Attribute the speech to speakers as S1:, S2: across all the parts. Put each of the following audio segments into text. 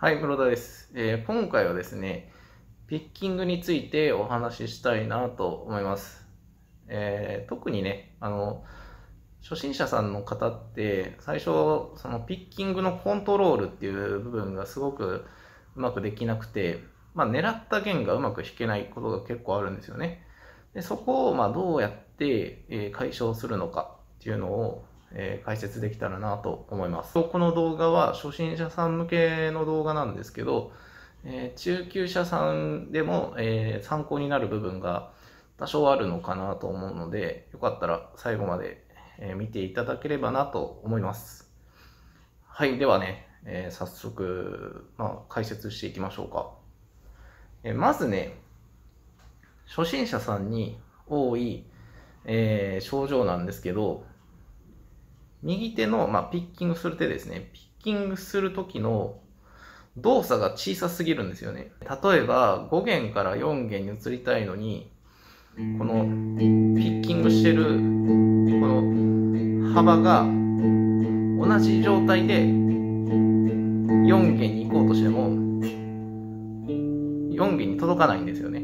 S1: はい、黒田です。今回はですね、ピッキングについてお話ししたいなと思います。特にね、初心者さんの方って、最初、そのピッキングのコントロールっていう部分がすごくうまくできなくて、狙った弦がうまく弾けないことが結構あるんですよね。でそこをどうやって解消するのかっていうのを解説できたらなと思います。この動画は初心者さん向けの動画なんですけど、中級者さんでも参考になる部分が多少あるのかなと思うので、よかったら最後まで見ていただければなと思います。はい、ではね、早速、解説していきましょうか。まずね、初心者さんに多い、症状なんですけど、右手の、ピッキングする手ですね。ピッキングする時の動作が小さすぎるんですよね。例えば5弦から4弦に移りたいのに、このピッキングしてるこの幅が同じ状態で4弦に行こうとしても4弦に届かないんですよね。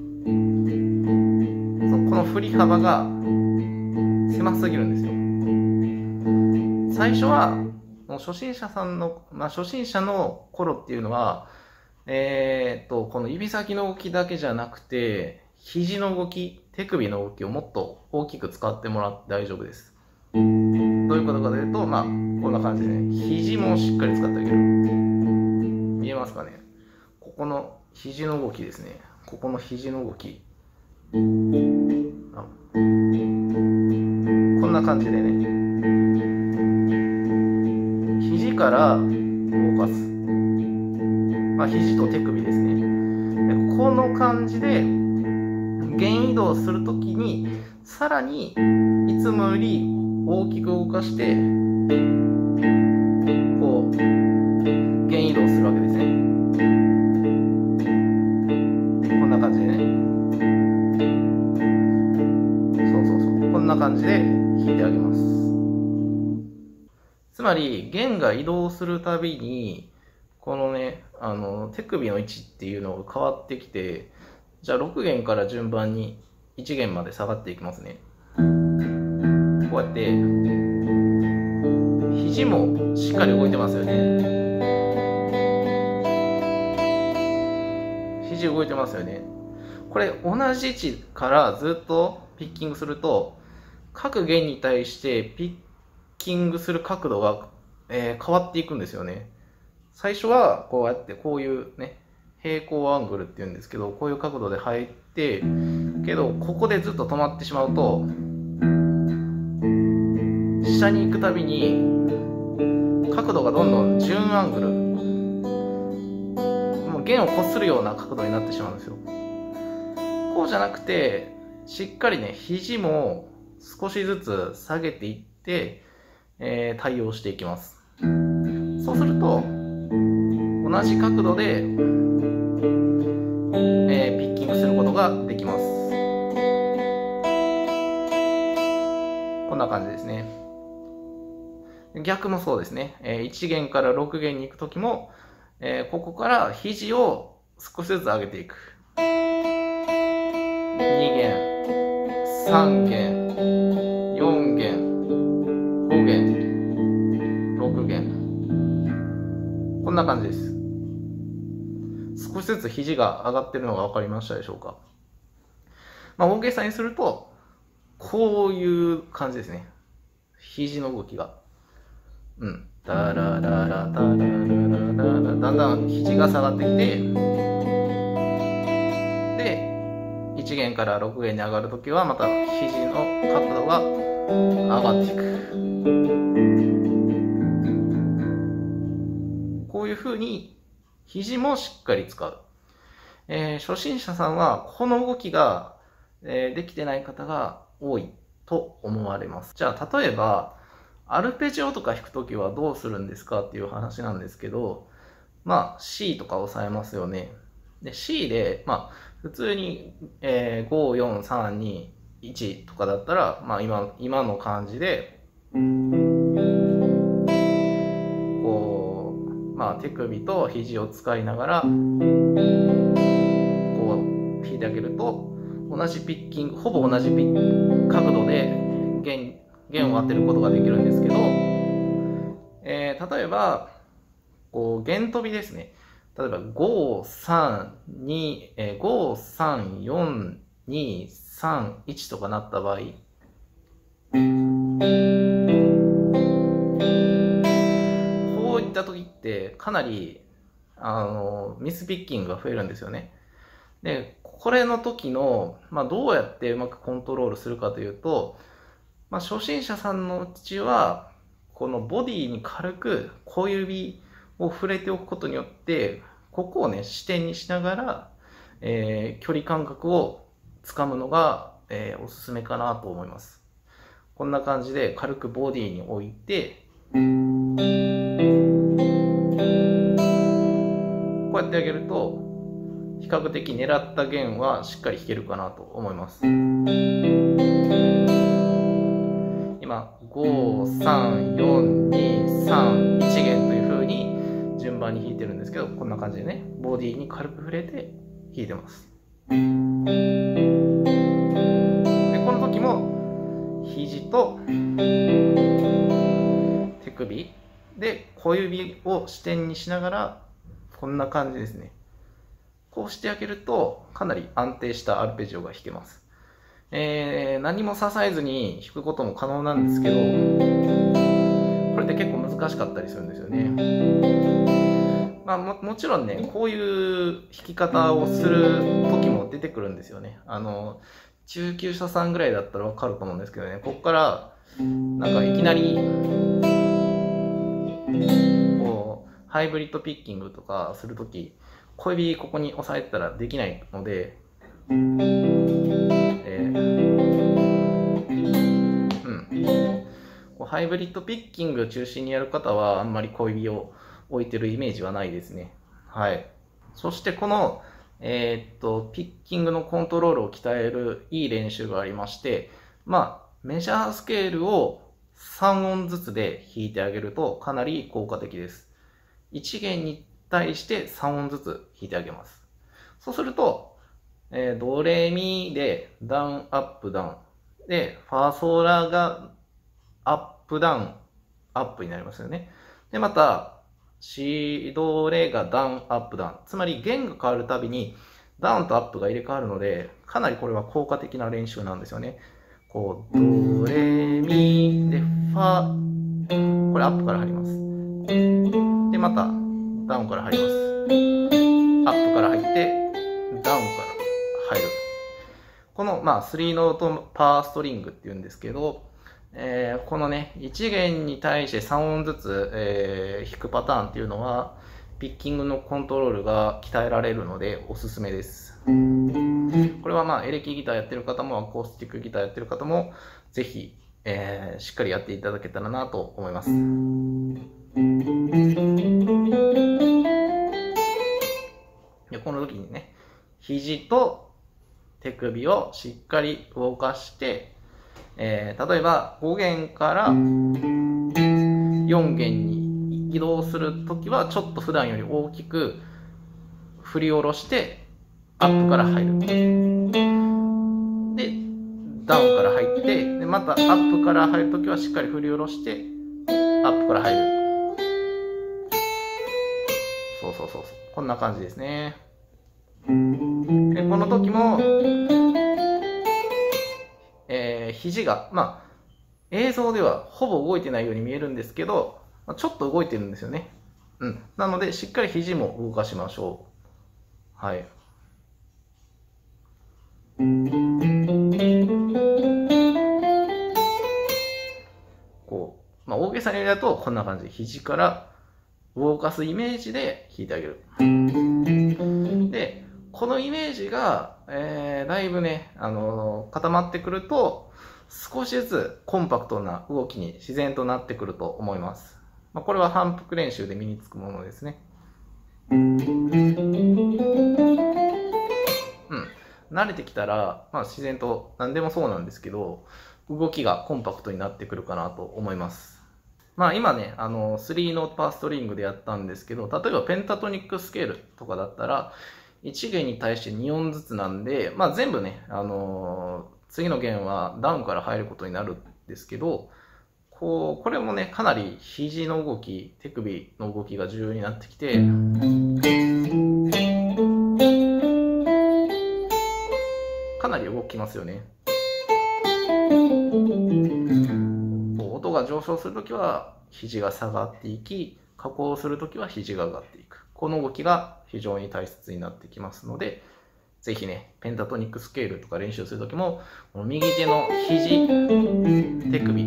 S1: この振り幅が狭すぎるんですよ。最初はもう初心者さんの、初心者の頃っていうのは、この指先の動きだけじゃなくて、肘の動き、手首の動きをもっと大きく使ってもらって大丈夫です。どういうことかというと、こんな感じでね、肘もしっかり使ってあげる。見えますかね？ここの肘の動きですね。ここの肘の動き。こんな感じでね、肘から動かす。肘と手首ですね。この感じで弦移動するときにさらにいつもより大きく動かしてこう弦移動するわけですね。こんな感じでね。こんな感じで弾いてあげます。つまり弦が移動するたびにこのね、手首の位置っていうのが変わってきて、じゃあ6弦から順番に1弦まで下がっていきますね。こうやって肘もしっかり動いてますよね。肘動いてますよね。これ同じ位置からずっとピッキングすると、各弦に対してピッキングする角度が、変わっていくんですよね。最初はこうやってこういうね、平行アングルっていうんですけど、こういう角度で入ってけど、ここでずっと止まってしまうと下に行くたびに角度がどんどん準アングル、もう弦をこするような角度になってしまうんですよ。こうじゃなくて、しっかりね、肘も少しずつ下げていって、対応していきます。そうすると同じ角度で、ピッキングすることができます。こんな感じですね。逆もそうですね。1弦から6弦に行くときも、ここから肘を少しずつ上げていく。2弦、3弦、4弦、5弦、6弦。こんな感じです。少しずつ肘が上がってるのが分かりましたでしょうか。大げさにすると、こういう感じですね。肘の動きが。ダラララダララララ、だんだん肘が下がってきて、で、1弦から6弦に上がるときは、また肘の角度が上がっていく。こういう風に肘もしっかり使う。初心者さんはこの動きが、できてない方が多いと思われます。じゃあ例えばアルペジオとか弾くときはどうするんですかっていう話なんですけど、C とか押さえますよね。で C で、普通に、5、4、3、2、1とかだったら、今の感じで手首と肘を使いながらこう弾いてあげると、同じピッキング、ほぼ同じ角度で弦を当てることができるんですけど、例えばこう弦飛びですね。例えば5、3、2、5、3、4、2、3、1とかなった場合、こういった時ってかなりミスピッキングが増えるんですよね。で、これの時の、どうやってうまくコントロールするかというと、初心者さんのうちは、このボディに軽く小指を触れておくことによって、ここをね、支点にしながら、距離感覚をつかむのが、おすすめかなと思います。こんな感じで軽くボディに置いて、こうやってあげると、比較的狙った弦はしっかり弾けるかなと思います。今、5、3、4、2、3、1弦という風に順番に弾いてるんですけど、こんな感じでね、ボディに軽く触れて弾いてます。で、この時も、肘と手首で小指を支点にしながら、こんな感じですね。こうしてあげると、かなり安定したアルペジオが弾けます。何も支えずに弾くことも可能なんですけど、これって結構難しかったりするんですよね。もちろんね、こういう弾き方をする時も出てくるんですよね。中級者さんぐらいだったらわかると思うんですけどね、ここから、なんかいきなり、こう、ハイブリッドピッキングとかするとき、小指ここに押さえてたらできないので、ハイブリッドピッキングを中心にやる方はあんまり小指を置いてるイメージはないですね。はい。そしてこの、ピッキングのコントロールを鍛えるいい練習がありまして、メジャースケールを3音ずつで弾いてあげるとかなり効果的です。1弦に対して3音ずつ弾いてあげます。そうすると、ドレミでダウンアップダウンでファソラがアップダウンアップになりますよね。でまたシドレがダウンアップダウン、つまり弦が変わるたびにダウンとアップが入れ替わるので、かなりこれは効果的な練習なんですよね。こうドレミでファ、これアップから入ります。でまたダウンから入ります。アップから入って、ダウンから入る。この、3ノートパーストリングっていうんですけど、このね、1弦に対して3音ずつ、弾くパターンっていうのは、ピッキングのコントロールが鍛えられるのでおすすめです。これはエレキギターやってる方も、アコースティックギターやってる方も、ぜひ、しっかりやっていただけたらなと思います。でこの時にね、肘と手首をしっかり動かして、例えば5弦から4弦に移動するときはちょっと普段より大きく振り下ろしてアップから入る。で、ダウンから入って、でまたアップから入るときはしっかり振り下ろしてアップから入る。そう。こんな感じですね。でこの時も、肘が、映像ではほぼ動いてないように見えるんですけど、ちょっと動いてるんですよね。なので、しっかり肘も動かしましょう。はい。こう、大げさにやるとこんな感じで肘から動かすイメージで弾いてあげる。で、このイメージが、だいぶね、固まってくると、少しずつコンパクトな動きに自然となってくると思います。これは反復練習で身につくものですね。慣れてきたら、自然と何でもそうなんですけど、動きがコンパクトになってくるかなと思います。 まあ今ね、3ノートパーストリングでやったんですけど、例えばペンタトニックスケールとかだったら、1弦に対して2音ずつなんで、まあ全部ね、次の弦はダウンから入ることになるんですけど、これもね、かなり肘の動き、手首の動きが重要になってきて、かなり動きますよね。音が上昇するときは肘が下がっていき、下降するときは肘が上がっていく。この動きが非常に大切になってきますので、ぜひね、ペンタトニックスケールとか練習するときも、この右手の肘、手首、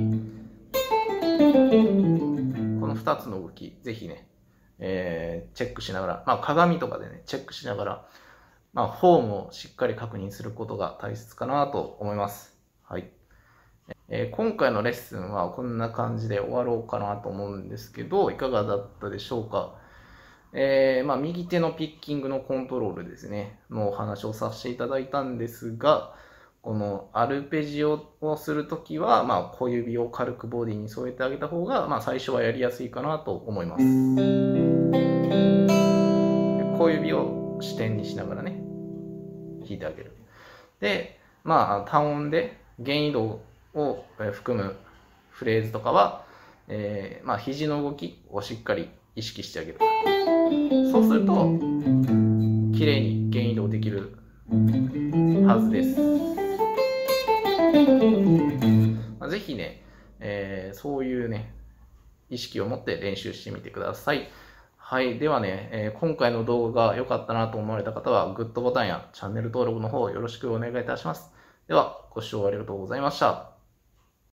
S1: この2つの動き、ぜひね、チェックしながら、まあ、鏡とかでね、チェックしながら、まあ、フォームをしっかり確認することが大切かなと思います。はい。今回のレッスンはこんな感じで終わろうかなと思うんですけど、いかがだったでしょうか。まあ、右手のピッキングのコントロールですね、のお話をさせていただいたんですが、このアルペジオをするときは、まあ、小指を軽くボディに添えてあげた方が、まあ、最初はやりやすいかなと思います。小指を支点にしながらね、弾いてあげる。で、まあ、単音で弦移動を含むフレーズとかは、まあ、肘の動きをしっかり意識してあげる。そうすると、綺麗に弦移動できるはずです。ぜひね、そういうね、意識を持って練習してみてください。はい。ではね、今回の動画が良かったなと思われた方は、グッドボタンやチャンネル登録の方よろしくお願いいたします。では、ご視聴ありがとうございました。